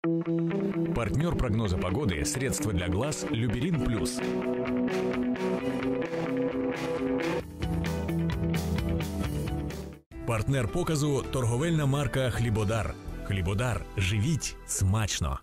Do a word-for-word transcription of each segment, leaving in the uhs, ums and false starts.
Партнер прогноза погоды – средства для глаз «Люберин Плюс». Партнер показу – торговельна марка «Хлібодар». «Хлібодар» – живіть смачно!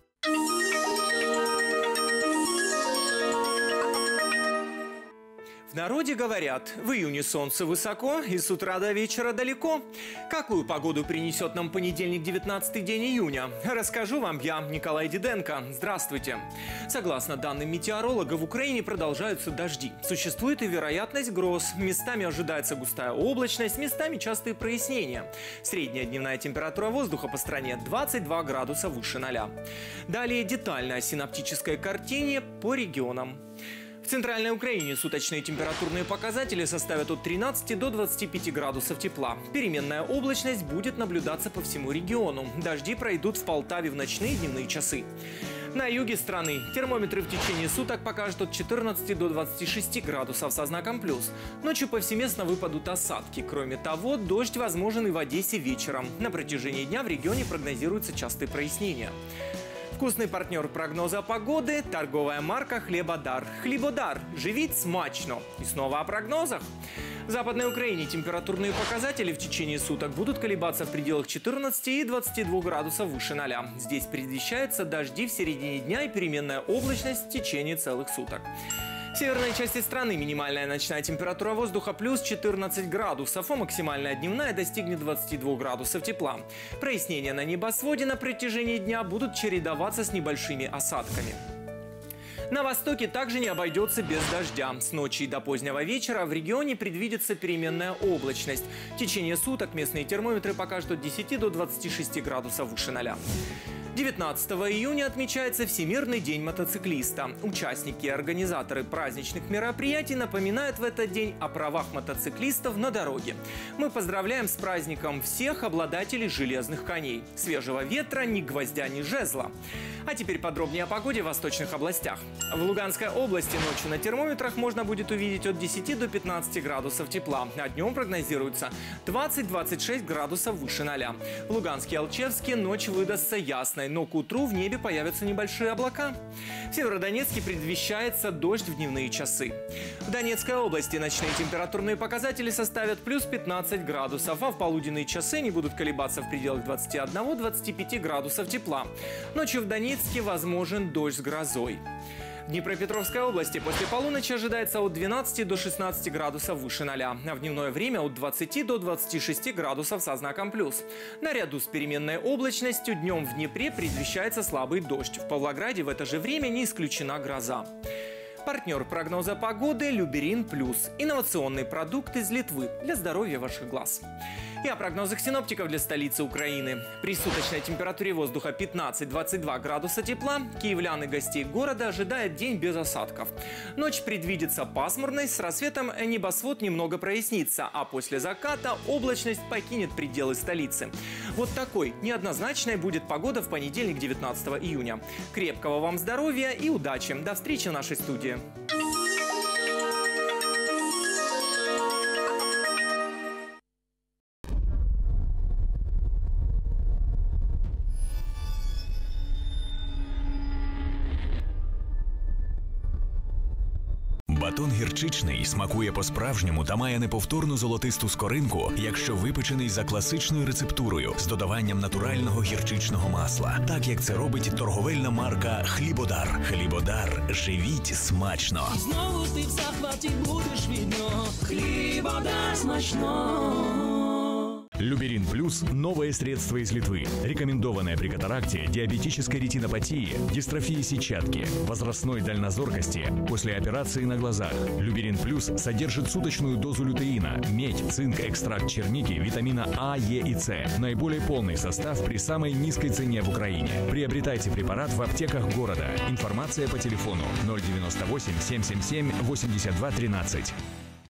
В народе говорят, в июне солнце высоко и с утра до вечера далеко. Какую погоду принесет нам понедельник, девятнадцатый день июня? Расскажу вам я, Николай Диденко. Здравствуйте. Согласно данным метеоролога, в Украине продолжаются дожди. Существует и вероятность гроз. Местами ожидается густая облачность, местами частые прояснения. Средняя дневная температура воздуха по стране двадцать два градуса выше ноля. Далее детальная синоптическая картина по регионам. В Центральной Украине суточные температурные показатели составят от тринадцати до двадцати пяти градусов тепла. Переменная облачность будет наблюдаться по всему региону. Дожди пройдут в Полтаве в ночные и дневные часы. На юге страны термометры в течение суток покажут от четырнадцати до двадцати шести градусов со знаком плюс. Ночью повсеместно выпадут осадки. Кроме того, дождь возможен и в Одессе вечером. На протяжении дня в регионе прогнозируются частые прояснения. Вкусный партнер прогноза погоды – торговая марка «Хлібодар». «Хлібодар» – живіть смачно. И снова о прогнозах. В Западной Украине температурные показатели в течение суток будут колебаться в пределах четырнадцати и двадцати двух градусов выше ноля. Здесь предвещаются дожди в середине дня и переменная облачность в течение целых суток. В северной части страны минимальная ночная температура воздуха плюс четырнадцать градусов, а максимальная дневная достигнет двадцати двух градусов тепла. Прояснения на небосводе на протяжении дня будут чередоваться с небольшими осадками. На востоке также не обойдется без дождя. С ночи до позднего вечера в регионе предвидится переменная облачность. В течение суток местные термометры покажут от десяти до двадцати шести градусов выше ноля. девятнадцатого июня отмечается Всемирный день мотоциклиста. Участники и организаторы праздничных мероприятий напоминают в этот день о правах мотоциклистов на дороге. Мы поздравляем с праздником всех обладателей железных коней. Свежего ветра, ни гвоздя, ни жезла. А теперь подробнее о погоде в восточных областях. В Луганской области ночью на термометрах можно будет увидеть от десяти до пятнадцати градусов тепла, а днем прогнозируется двадцать — двадцать шесть градусов выше ноля. В Луганске и Алчевске ночь выдастся ясной, но к утру в небе появятся небольшие облака. В Северодонецке предвещается дождь в дневные часы. В Донецкой области ночные температурные показатели составят плюс пятнадцать градусов, а в полуденные часы они будут колебаться в пределах двадцати одного — двадцати пяти градусов тепла. Ночью в Донецке возможен дождь с грозой. В Днепропетровской области после полуночи ожидается от двенадцати до шестнадцати градусов выше ноля, а в дневное время от двадцати до двадцати шести градусов со знаком плюс. Наряду с переменной облачностью днем в Днепре предвещается слабый дождь. В Павлограде в это же время не исключена гроза. Партнер прогноза погоды – «Люберин Плюс» – инновационный продукт из Литвы для здоровья ваших глаз. И о прогнозах синоптиков для столицы Украины. При суточной температуре воздуха пятнадцать — двадцать два градуса тепла киевлян и гостей города ожидает день без осадков. Ночь предвидится пасмурной, с рассветом небосвод немного прояснится, а после заката облачность покинет пределы столицы. Вот такой неоднозначной будет погода в понедельник, девятнадцатого июня. Крепкого вам здоровья и удачи! До встречи в нашей студии! Батон гірчичний смакує по-справжньому та має неповторну золотисту скоринку, якщо випечений за класичною рецептурою з додаванням натурального гірчичного масла. Так, як це робить торговельна марка «Хлібодар». «Хлібодар» – живіть смачно! І знову ти в захваті будеш від нього. «Хлібодар» смачно! Люберин Плюс – новое средство из Литвы, рекомендованное при катаракте, диабетической ретинопатии, дистрофии сетчатки, возрастной дальнозоркости после операции на глазах. Люберин Плюс содержит суточную дозу лютеина, медь, цинк, экстракт черники, витамина А, Е и С. Наиболее полный состав при самой низкой цене в Украине. Приобретайте препарат в аптеках города. Информация по телефону ноль девяносто восемь семь семь семь восемьдесят два тринадцать.